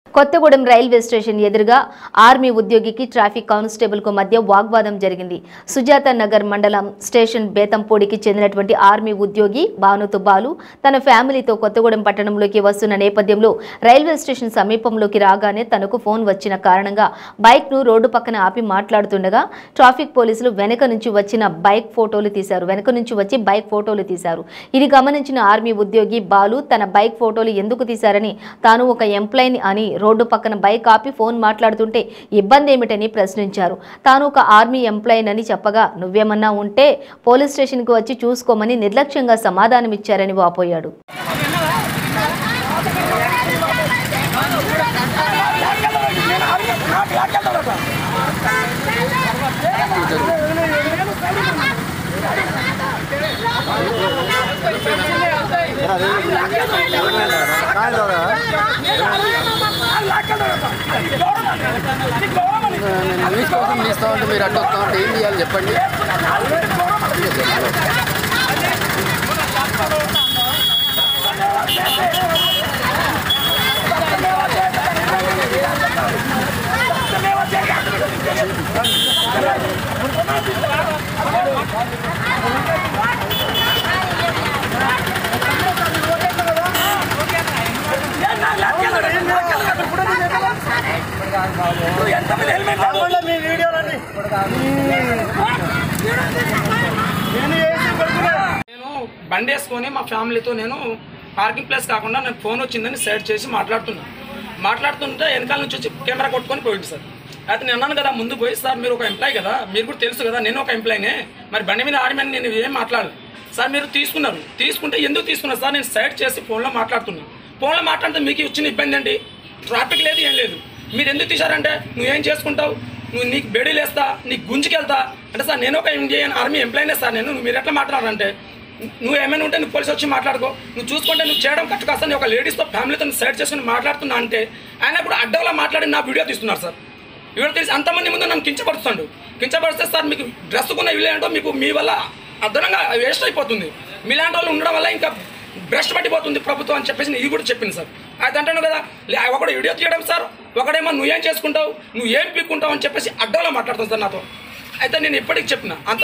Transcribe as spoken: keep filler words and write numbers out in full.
Kothagudem railway station ఎదురుగా army ఉద్యోగికి traffic constable కు మధ్య వాగ్వాదం జరిగింది. సుజాత నగర్ మండలం స్టేషన్ బేతంపూడికి చెందినటువంటి ఆర్మీ ఉద్యోగి భానుతు బాలు తన ఫ్యామిలీతో కొత్తగూడెం పట్టణంలోకి వస్తున్న నేపథ్యంలో రైల్వే స్టేషన్ సమీపంలోకి రాగానే తనకు ఫోన్ వచ్చిన కారణంగా బైక్ ను రోడ్డు పక్కన ఆపి మాట్లాడుతుండగా ట్రాఫిక్ పోలీసులు వెనక నుంచి వచ్చిన బైక్ ఫోటోలు తీశారు వెనక నుంచి వచ్చి బైక్ ఫోటోలు తీశారు ఇది గమనించిన ఆర్మీ ఉద్యోగి బాలు తన బైక్ ఫోటోలు ఎందుకు తీశారని తాను ఒక ఎంప్లాయీని అని రోడ్డు పక్కన బైక్ ఆపి ఫోన్ మాట్లాడుతుంటే ఇబ్బంది ఏమిటని ప్రశ్నించారు. తాను ఒక ఆర్మీ ఎంప్లాయీనని చెప్పగా నువ్వేమన్నా ఉంటే పోలీస్ స్టేషన్కి వచ్చి చూసుకోమని నిర్లక్ష్యంగా సమాధానమిచ్చారని వాపోయాడు. న్యూస్ కోసం తీస్తా ఉంటే మీరు అడ్డు వస్తా ఉంటే ఏం చేయాలి చెప్పండి. నేను బండి వేసుకొని మా ఫ్యామిలీతో నేను పార్కింగ్ ప్లేస్ కాకుండా నేను ఫోన్ వచ్చిందని సైడ్ చేసి మాట్లాడుతున్నాను మాట్లాడుతుంటే వెనకాల నుంచి వచ్చి కెమెరా కొట్టుకొని పోయింది సార్. అయితే నేను అన్నాను కదా ముందు పోయి సార్ మీరు ఒక ఎంప్లాయ్ కదా మీరు కూడా తెలుసు కదా నేను ఒక ఎంప్లాయీనే మరి బండి మీద ఆడమని నేను ఏం మాట్లాడదు సార్. మీరు తీసుకున్నారు తీసుకుంటే ఎందుకు తీసుకున్నారు సార్? నేను సైడ్ చేసి ఫోన్లో మాట్లాడుతున్నాను. ఫోన్లో మాట్లాడితే మీకు వచ్చిన ఇబ్బంది అండి. ట్రాఫిక్ లేదు ఏం లేదు. మీరు ఎందుకు తీశారంటే నువ్వేం చేసుకుంటావు నువ్వు నీకు బెడీలు వేస్తా నీకు గుంజుకి వెళ్తా అంటే సార్ నేను ఒక ఇండియన్ ఆర్మీ ఎంప్లాయీనే సార్. నేను మీరు ఎట్లా మాట్లాడారంటే నువ్వు ఏమైనా ఉంటే నువ్వు పోలీసు వచ్చి మాట్లాడుకో నువ్వు చూసుకుంటే నువ్వు చేయడం కరెక్ట్ కాస్తా నేను ఒక లేడీస్తో ఫ్యామిలీతో సైడ్ చేసుకుని మాట్లాడుతున్నా అంటే ఆయన కూడా అడ్డవలా మాట్లాడి నా వీడియో తీస్తున్నారు సార్. వీడియో తీసి అంతమంది ముందు నన్ను కించపరుస్తాడు. కించపరిస్తే సార్ మీకు డ్రెస్సుకున్న వీళ్ళు ఏంటో మీకు మీ వల్ల అదనంగా వేస్ట్ అయిపోతుంది. మీలాంటి వాళ్ళు ఉండడం వల్ల ఇంకా భ్రష్టు పట్టిపోతుంది ప్రభుత్వం అని చెప్పేసి ఇది కూడా చెప్పింది సార్. అయితే అంటాను కదా ఒకడు వీడియో తీయడం సార్ ఒకడేమో నువ్వేం చేసుకుంటావు నువ్వు ఏం పీక్కుంటావు అని చెప్పేసి అడ్డవలా మాట్లాడుతాను సార్ నాతో. అయితే నేను ఇప్పటికి చెప్పిన అంత